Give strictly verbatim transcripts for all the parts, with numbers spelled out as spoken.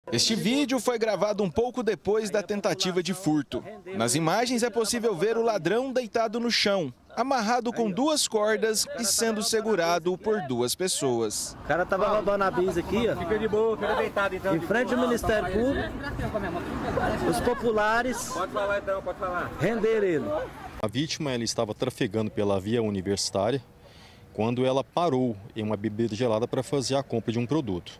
Este vídeo foi gravado um pouco depois da tentativa de furto. Nas imagens é possível ver o ladrão deitado no chão, amarrado com duas cordas e sendo segurado por duas pessoas. O cara tava roubando a bis aqui, ó. Fica de boa, fica deitado então. Em frente ao Ministério Público, os populares Pode falar então, pode falar. renderam ele. A vítima ela estava trafegando pela via universitária quando ela parou em uma bebida gelada para fazer a compra de um produto.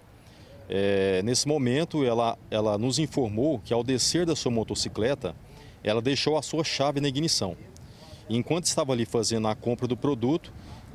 É, nesse momento, ela, ela nos informou que ao descer da sua motocicleta, ela deixou a sua chave na ignição. E enquanto estava ali fazendo a compra do produto,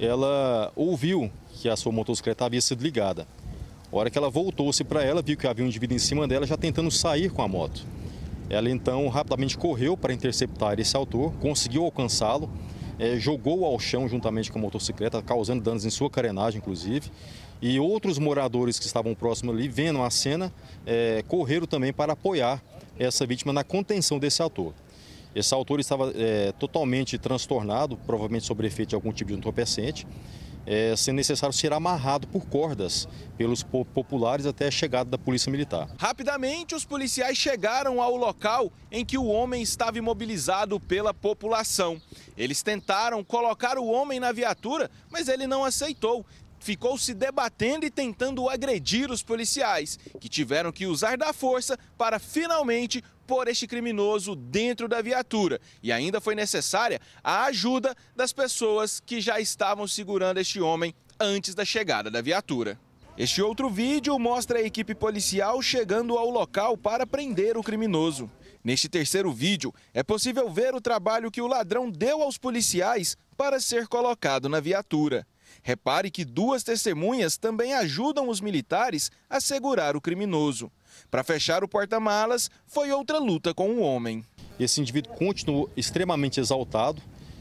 ela ouviu que a sua motocicleta havia sido ligada. A hora que ela voltou-se para ela, viu que havia um indivíduo em cima dela já tentando sair com a moto. Ela então rapidamente correu para interceptar esse autor, conseguiu alcançá-lo, é, jogou ao chão juntamente com a motocicleta, causando danos em sua carenagem, inclusive. E outros moradores que estavam próximos ali, vendo a cena, é, correram também para apoiar essa vítima na contenção desse autor. Esse autor estava é, totalmente transtornado, provavelmente sob efeito de algum tipo de entorpecente, é, sendo necessário ser amarrado por cordas pelos populares até a chegada da Polícia Militar. Rapidamente, os policiais chegaram ao local em que o homem estava imobilizado pela população. Eles tentaram colocar o homem na viatura, mas ele não aceitou. Ficou se debatendo e tentando agredir os policiais, que tiveram que usar da força para finalmente pôr este criminoso dentro da viatura. E ainda foi necessária a ajuda das pessoas que já estavam segurando este homem antes da chegada da viatura. Este outro vídeo mostra a equipe policial chegando ao local para prender o criminoso. Neste terceiro vídeo, é possível ver o trabalho que o ladrão deu aos policiais para ser colocado na viatura. Repare que duas testemunhas também ajudam os militares a segurar o criminoso. Para fechar o porta-malas, foi outra luta com o homem. Esse indivíduo continuou extremamente exaltado,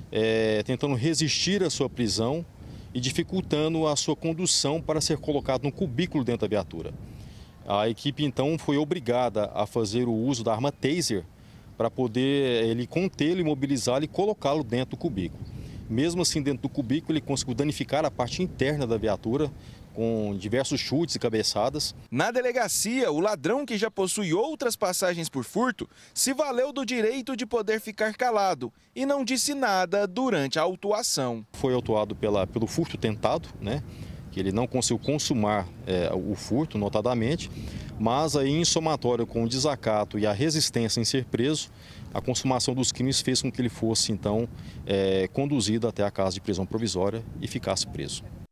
é, tentando resistir à sua prisão e dificultando a sua condução para ser colocado no cubículo dentro da viatura. A equipe então foi obrigada a fazer o uso da arma taser para poder ele contê-lo, imobilizá-lo e colocá-lo dentro do cubículo. Mesmo assim, dentro do cubículo, ele conseguiu danificar a parte interna da viatura com diversos chutes e cabeçadas. Na delegacia, o ladrão, que já possui outras passagens por furto, se valeu do direito de poder ficar calado e não disse nada durante a autuação. Foi autuado pela, pelo furto tentado, né? Que ele não conseguiu consumar é, o furto, notadamente, mas aí em somatório com o desacato e a resistência em ser preso, a consumação dos crimes fez com que ele fosse então é, conduzido até a casa de prisão provisória e ficasse preso.